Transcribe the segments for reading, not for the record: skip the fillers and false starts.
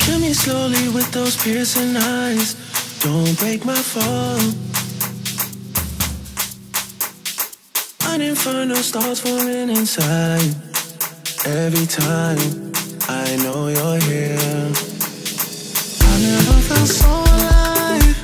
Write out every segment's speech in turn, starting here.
Kill me slowly with those piercing eyes. Don't break my fall. An inferno starts forming inside. Every time I know you're here. I never felt so alive.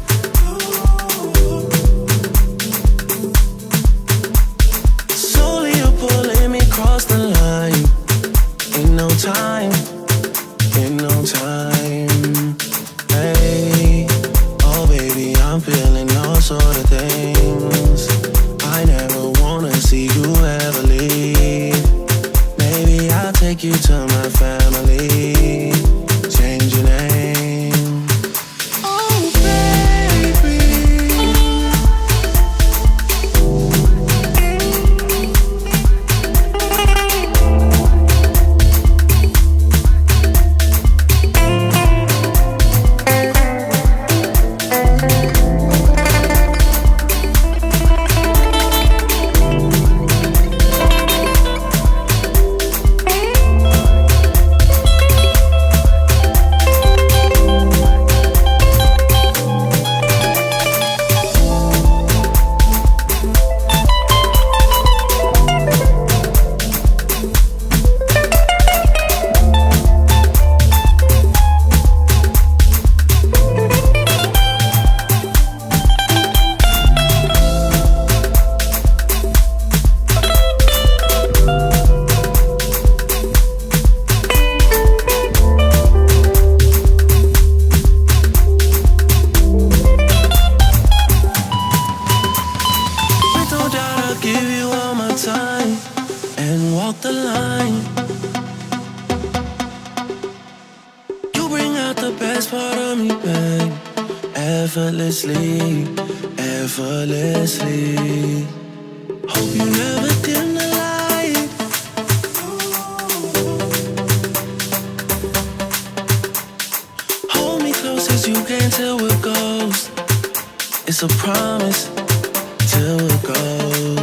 Slowly you're pulling me across the line. In no time, in no time. Hey, oh baby, I'm feeling all sort of things. I never wanna see you ever leave. Maybe I'll take you to my family. Change your name. Oh baby, the line. You bring out the best part of me, babe. Effortlessly, effortlessly. Hope you never dim the light. Hold me close as you can till we're ghosts. It's a promise till we're ghosts.